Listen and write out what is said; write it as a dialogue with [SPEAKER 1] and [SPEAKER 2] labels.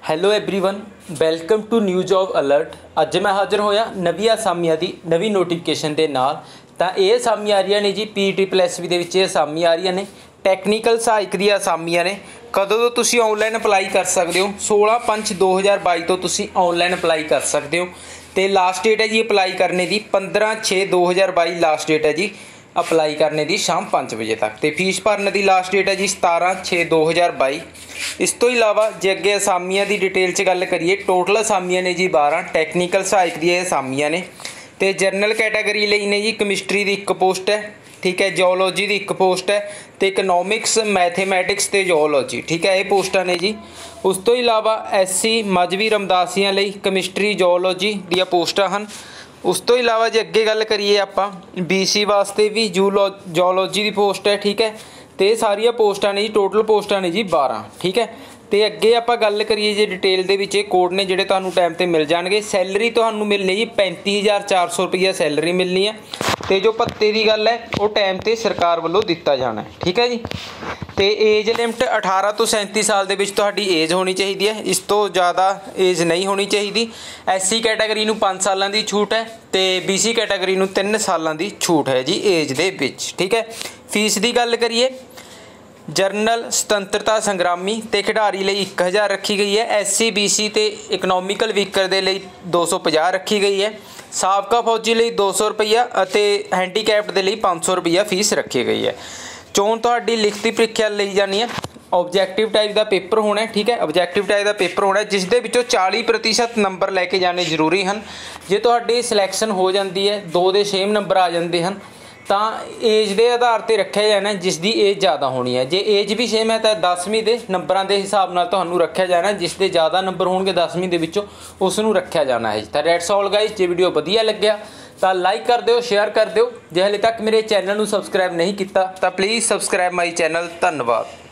[SPEAKER 1] Hello everyone welcome to new job alert. ਅੱਜ ਮੈਂ ਹਾਜ਼ਰ ਹੋਇਆ ਨਵੀਂ ਅਸਾਮੀਆਂ ਦੀ ਨਵੀਂ ਨੋਟੀਫਿਕੇਸ਼ਨ ਦੇ ਨਾਲ। ਤਾਂ ਇਹ ਅਸਾਮੀਆਂ ਆ ਰਹੀਆਂ ਨੇ ਜੀ PET+V ਦੇ ਵਿੱਚ। ਇਹ ਅਸਾਮੀਆਂ ਆ ਰਹੀਆਂ ਨੇ ਟੈਕਨੀਕਲ ਸਹਾਇਕ ਦੀਆਂ ਅਸਾਮੀਆਂ ਨੇ। ਕਦੋਂ ਤੋਂ ਤੁਸੀਂ ਆਨਲਾਈਨ ਅਪਲਾਈ ਕਰ ਸਕਦੇ ਹੋ? 16/5/2022 ਤੋਂ ਤੁਸੀਂ ਆਨਲਾਈਨ ਅਪਲਾਈ ਕਰ ਸਕਦੇ ਹੋ। ਤੇ ਲਾਸਟ ਡੇਟ ਹੈ ਜੀ ਅਪਲਾਈ करने ਦੀ 15/6/2022 ਲਾਸਟ ਡੇਟ है जी ਅਪਲਾਈ करने ਦੀ शाम 5 ਵਜੇ तक। तो फीस भरने की लास्ट डेट है जी 17/6/2022। इस तो इलावा जे अगे असामियां की डिटेल च गल करिए, टोटल असामियां ने जी 12 टैक्नीकल सहायक दी असामियां ने। तो जनरल कैटागरी ਲਈ ने जी कमिस्ट्री की एक पोस्ट है, ठीक है, जियोलॉजी की एक पोस्ट है, तो इकनॉमिक्स मैथेमैटिक्स तो जियोलॉजी, ठीक है, ये पोस्टां ने जी। उस तो इलावा SC मजहबी रमदासियां ਲਈ कमिस्ट्री जियोलॉजी ਦੀਆਂ पोस्टां हैं। उस तो इलावा जे अगे गल करिए आपां BC वास्ते भी जियोलॉजी की पोस्ट है, ठीक है। तो ये सारिया पोस्टां ने जी, टोटल पोस्टां ने जी 12, ठीक है। तो अगे आपां गल करिए जे डिटेल दे विच कोड ने जिहड़े तुहानूं टाइम ते मिल जाणगे। सैलरी तुहानूं मिलनी जी 35,400 रुपया सैलरी मिलनी है। तो जो भत्ते की गल है वो टाइम ते सरकार वालों दिता जाना है, ठीक है जी। तो एज लिमिट 18 तो 37 साल के विच तुहाडी एज होनी चाहिए है, इस तो ज़्यादा एज नहीं होनी चाहिए। SC कैटागरी नूं 5 सालों की छूट है, तो BC कैटागरी नूं 3 सालों की छूट है जी एज दे विच, ठीक है। फीस की गल करिए, जरनल स्वतंत्रता संग्रामी ते खिडारी लिए 1000 रखी गई है। SC BC ते इकनॉमिकल वीकर दे लिए 250 रखी गई है। साबका फौजी लिए 200 रुपया और हैंडीकैप्ड के लिए 500 रुपया फीस रखी गई है। चोन तुहाडी लिखती प्रीख्या ली जानी है। ऑब्जैक्टिव टाइप का पेपर होना है, ठीक है, ऑब्जैक्टिव टाइप का पेपर होना है, जिस दे विचों 40% नंबर लैके जाने जरूरी हैं। जे तुहाडी सिलैक्शन हो जाती है, 2 दे सेम नंबर आ जाते हैं, तो एज के आधार पर रखा जाना जिसकी एज ज़्यादा होनी है। जे एज भी सेम है तो 10वीं के नंबरों के हिसाब नाल तुहानूं रखा जाना, जिसके ज़्यादा नंबर होंगे 10वीं के विचों उसनूं रखा जाना है। तो दैट्स ऑल गाइस। जे वीडियो वधिया लग्या तो लाइक कर दो, शेयर कर दो। जे हले तक मेरे चैनल नूं सबसक्राइब नहीं किया तो प्लीज़ सबसक्राइब माई चैनल। धन्यवाद।